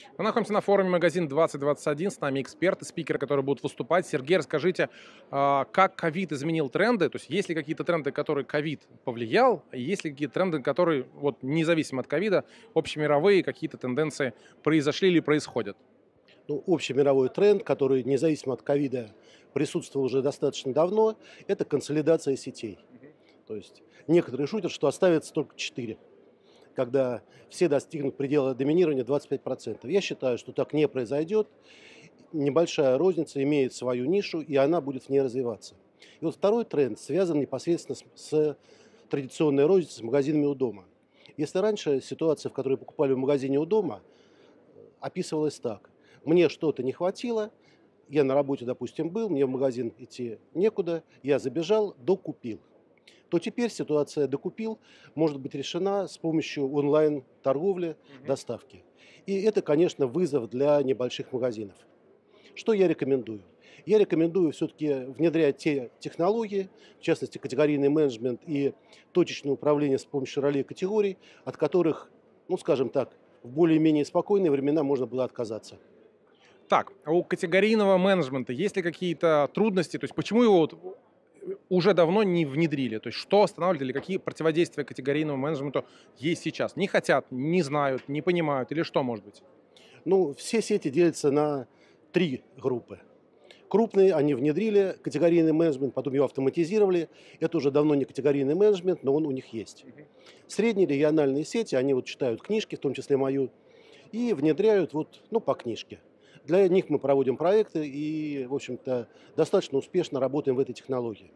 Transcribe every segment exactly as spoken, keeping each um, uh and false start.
Мы находимся на форуме «Магазин двадцать двадцать один». С нами эксперты, спикеры, которые будут выступать. Сергей, расскажите, а, как ковид изменил тренды? То есть есть ли какие-то тренды, которые ковид повлиял? И есть ли какие-то тренды, которые, вот, независимо от ковида, общемировые какие-то тенденции произошли или происходят? Ну, общий мировой тренд, который независимо от ковида присутствовал уже достаточно давно, это консолидация сетей. То есть некоторые шутят, что оставится только четыре, когда все достигнут предела доминирования двадцать пять процентов. Я считаю, что так не произойдет. Небольшая розница имеет свою нишу, и она будет в ней развиваться. И вот второй тренд связан непосредственно с, с традиционной розницей, с магазинами у дома. Если раньше ситуация, в которой покупали в магазине у дома, описывалась так. Мне что-то не хватило, я на работе, допустим, был, мне в магазин идти некуда, я забежал, докупил. То теперь ситуация «докупил» может быть решена с помощью онлайн-торговли, Мгм. доставки. И это, конечно, вызов для небольших магазинов. Что я рекомендую? Я рекомендую все-таки внедрять те технологии, в частности, категорийный менеджмент и точечное управление с помощью ролей и категорий, от которых, ну, скажем так, в более-менее спокойные времена можно было отказаться. Так, а у категорийного менеджмента есть ли какие-то трудности? То есть почему его вот уже давно не внедрили? То есть что останавливает или какие противодействия категорийному менеджменту есть сейчас? Не хотят, не знают, не понимают или что может быть? Ну, все сети делятся на три группы. Крупные они внедрили категорийный менеджмент, потом его автоматизировали. Это уже давно не категорийный менеджмент, но он у них есть. Мгм. Средние региональные сети, они вот читают книжки, в том числе мою, и внедряют вот, ну, по книжке. Для них мы проводим проекты и, в общем-то, достаточно успешно работаем в этой технологии.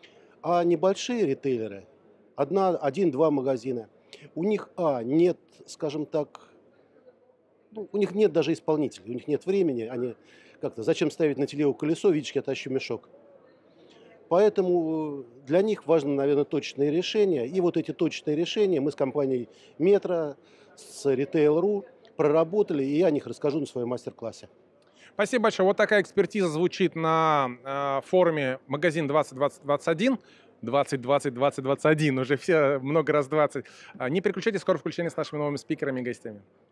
А небольшие ритейлеры, одна, один-два магазина, у них, а, нет, скажем так, ну, у них нет даже исполнителей, у них нет времени, они как-то, зачем ставить на телегу колесо, видишь, я тащу мешок. Поэтому для них важно, наверное, точные решения. И вот эти точные решения мы с компанией Метро, с Retail.ru проработали, и я о них расскажу на своем мастер-классе. Спасибо большое. Вот такая экспертиза звучит на э, форуме «Магазин двадцать двадцать один». двадцать двадцать двадцать двадцать один, уже все много раз двадцать. А, Не переключайтесь, скоро включение с нашими новыми спикерами и гостями.